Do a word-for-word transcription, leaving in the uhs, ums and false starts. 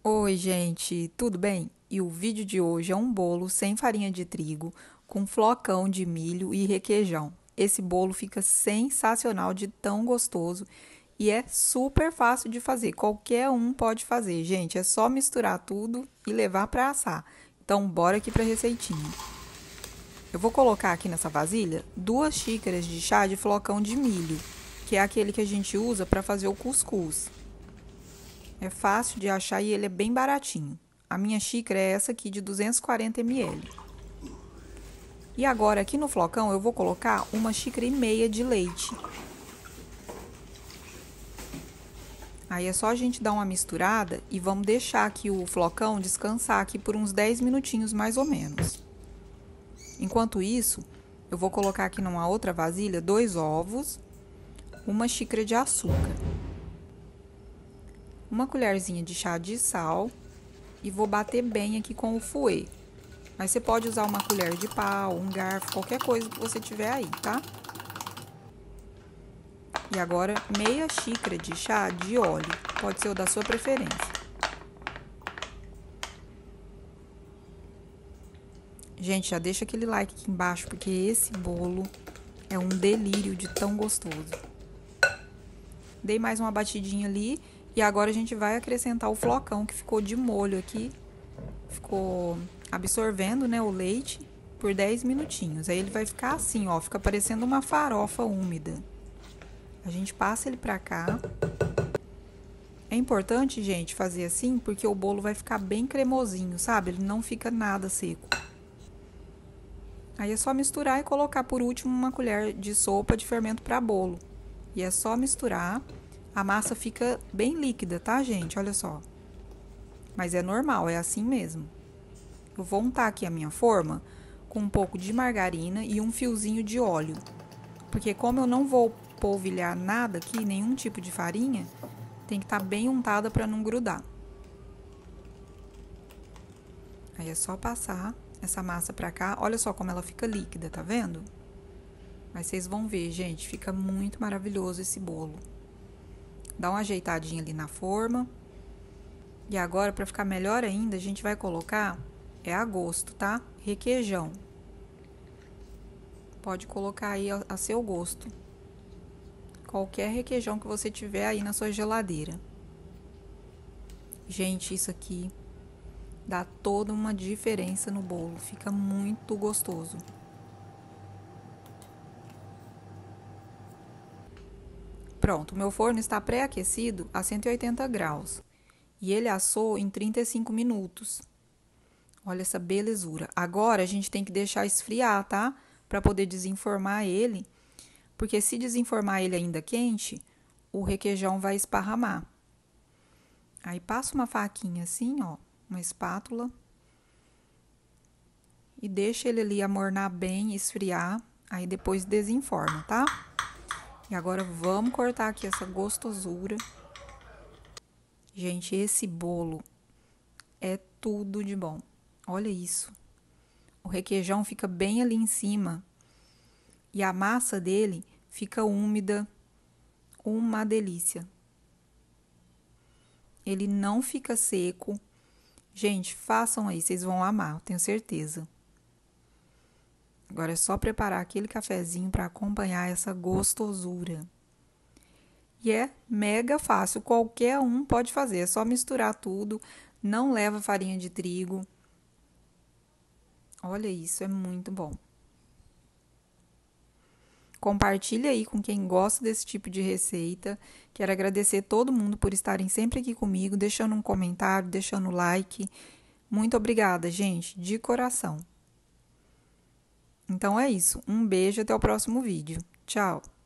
Oi, gente, tudo bem? E o vídeo de hoje é um bolo sem farinha de trigo, com flocão de milho e requeijão. Esse bolo fica sensacional de tão gostoso e é super fácil de fazer. Qualquer um pode fazer, gente. É só misturar tudo e levar para assar. Então, bora aqui para a receitinha. Eu vou colocar aqui nessa vasilha duas xícaras de chá de flocão de milho, que é aquele que a gente usa para fazer o cuscuz. É fácil de achar e ele é bem baratinho. A minha xícara é essa aqui de duzentos e quarenta mililitros. E agora aqui no flocão eu vou colocar uma xícara e meia de leite. Aí é só a gente dar uma misturada e vamos deixar aqui o flocão descansar aqui por uns dez minutinhos mais ou menos. Enquanto isso, eu vou colocar aqui numa outra vasilha dois ovos, uma xícara de açúcar, uma colherzinha de chá de sal e vou bater bem aqui com o fouet. Mas você pode usar uma colher de pau, um garfo, qualquer coisa que você tiver aí, tá? E agora meia xícara de chá de óleo, pode ser o da sua preferência. Gente, já deixa aquele like aqui embaixo, porque esse bolo é um delírio de tão gostoso. Dei mais uma batidinha ali. E agora a gente vai acrescentar o flocão que ficou de molho aqui. Ficou absorvendo, né, o leite por dez minutinhos. Aí ele vai ficar assim, ó, fica parecendo uma farofa úmida. A gente passa ele pra cá. É importante, gente, fazer assim, porque o bolo vai ficar bem cremosinho, sabe? Ele não fica nada seco. Aí é só misturar e colocar por último uma colher de sopa de fermento para bolo. E é só misturar. A massa fica bem líquida, tá, gente? Olha só. Mas é normal, é assim mesmo. Eu vou untar aqui a minha forma com um pouco de margarina e um fiozinho de óleo. Porque como eu não vou polvilhar nada aqui, nenhum tipo de farinha, tem que estar bem untada para não grudar. Aí é só passar essa massa pra cá. Olha só como ela fica líquida, tá vendo? Mas vocês vão ver, gente, fica muito maravilhoso esse bolo. Dá uma ajeitadinha ali na forma. E agora, para ficar melhor ainda, a gente vai colocar, é a gosto, tá? Requeijão. Pode colocar aí a, a seu gosto. Qualquer requeijão que você tiver aí na sua geladeira. Gente, isso aqui dá toda uma diferença no bolo. Fica muito gostoso. Pronto, o meu forno está pré-aquecido a cento e oitenta graus e ele assou em trinta e cinco minutos. Olha essa belezura. Agora a gente tem que deixar esfriar, tá? Para poder desenformar ele, porque se desenformar ele ainda quente, o requeijão vai esparramar. Aí passa uma faquinha assim, ó, uma espátula e deixa ele ali amornar bem, esfriar, aí depois desenforma, tá? E agora vamos cortar aqui essa gostosura. Gente, esse bolo é tudo de bom. Olha isso. O requeijão fica bem ali em cima. E a massa dele fica úmida. Uma delícia. Ele não fica seco. Gente, façam aí, vocês vão amar, eu tenho certeza. Agora é só preparar aquele cafezinho para acompanhar essa gostosura. E é mega fácil, qualquer um pode fazer, é só misturar tudo, não leva farinha de trigo. Olha isso, é muito bom. Compartilha aí com quem gosta desse tipo de receita. Quero agradecer todo mundo por estarem sempre aqui comigo, deixando um comentário, deixando like. Muito obrigada, gente, de coração. Então é isso, um beijo, até o próximo vídeo. Tchau!